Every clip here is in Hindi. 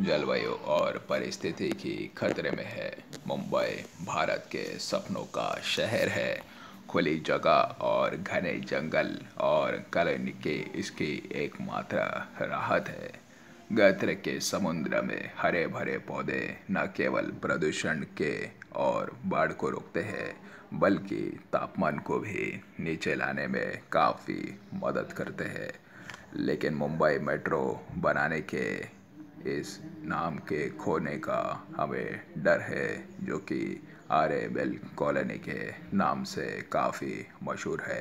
जलवायु और पारिस्थितिकी खतरे में है। मुंबई भारत के सपनों का शहर है। खुली जगह और घने जंगल और कॉलोनी की इसकी एकमात्र राहत है। गहरे के समुद्र में हरे भरे पौधे न केवल प्रदूषण के और बाढ़ को रोकते हैं, बल्कि तापमान को भी नीचे लाने में काफ़ी मदद करते हैं। लेकिन मुंबई मेट्रो बनाने के इस नाम के खोने का हमें डर है, जो कि आरेबेल कॉलोनी के नाम से काफ़ी मशहूर है।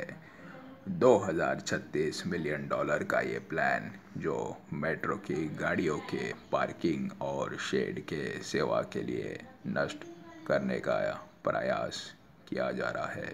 2036 मिलियन डॉलर का ये प्लान, जो मेट्रो की गाड़ियों के पार्किंग और शेड के सेवा के लिए नष्ट करने का प्रयास किया जा रहा है।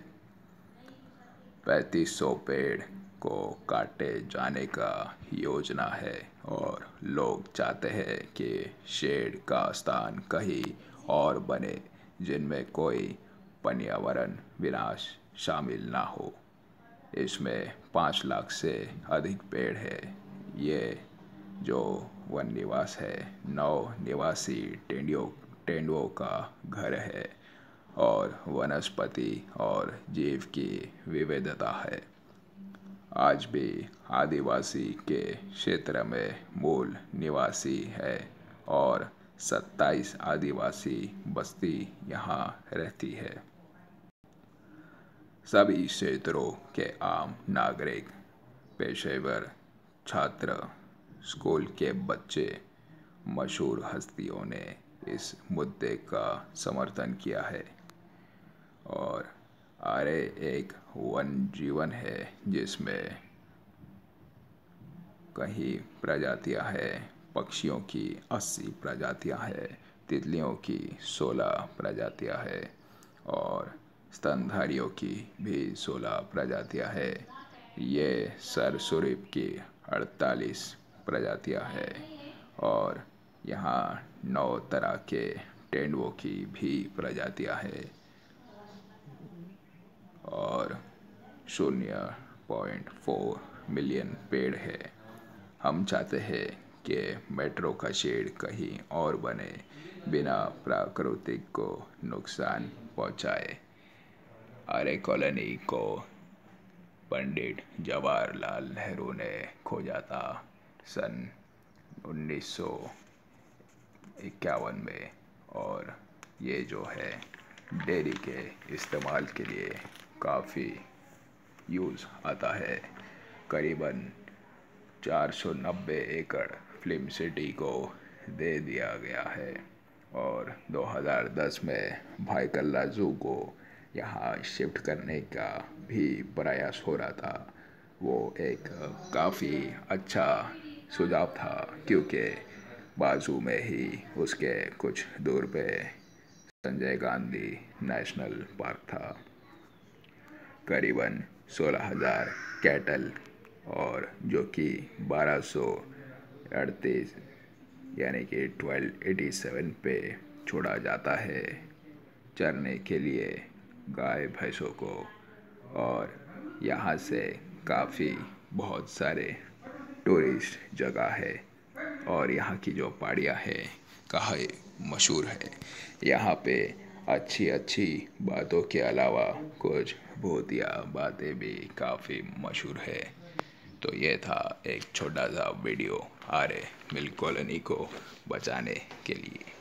3500 पेड़ को काटे जाने का योजना है और लोग चाहते हैं कि शेड का स्थान कहीं और बने, जिनमें कोई पर्यावरण विनाश शामिल ना हो। इसमें 5 लाख से अधिक पेड़ है। ये जो वन निवास है, 9 निवासी तेंदुओं का घर है और वनस्पति और जीव की विविधता है। आज भी आदिवासी के क्षेत्र में मूल निवासी है और 27 आदिवासी बस्ती यहाँ रहती है। सभी क्षेत्रों के आम नागरिक, पेशेवर, छात्र, स्कूल के बच्चे, मशहूर हस्तियों ने इस मुद्दे का समर्थन किया है। और आर्य एक वन जीवन है जिसमें कई प्रजातियां हैं। पक्षियों की 80 प्रजातियां हैं, तितलियों की 16 प्रजातियां हैं और स्तनधारियों की भी 16 प्रजातियां हैं। ये सरीसृप की 48 प्रजातियां हैं और यहाँ 9 तरह के तेंदुओं की भी प्रजातियां हैं और 0.4 मिलियन पेड़ है। हम चाहते हैं कि मेट्रो का शेड कहीं और बने, बिना प्रकृति को नुकसान पहुंचाए। आर्य कॉलोनी को पंडित जवाहरलाल नेहरू ने खोजा था सन 1951 में, और ये जो है डेयरी के इस्तेमाल के लिए काफ़ी यूज़ आता है। करीबन 490 एकड़ फिल्म सिटी को दे दिया गया है और 2010 में भाईकल्ला जू को यहाँ शिफ्ट करने का भी प्रयास हो रहा था। वो एक काफ़ी अच्छा सुझाव था, क्योंकि बाजू में ही उसके कुछ दूर पे संजय गांधी नेशनल पार्क था। करीबन 16,000 कैटल और जो कि 1238 यानी कि 1287 पे छोड़ा जाता है चरने के लिए गाय भैंसों को। और यहाँ से काफ़ी बहुत सारे टूरिस्ट जगह है और यहाँ की जो पहाड़ियाँ हैं काफ़ी मशहूर है। यहाँ पे अच्छी अच्छी बातों के अलावा कुछ भूतिया बातें भी काफ़ी मशहूर है। तो ये था एक छोटा सा वीडियो आर्य मिल कॉलोनी को बचाने के लिए।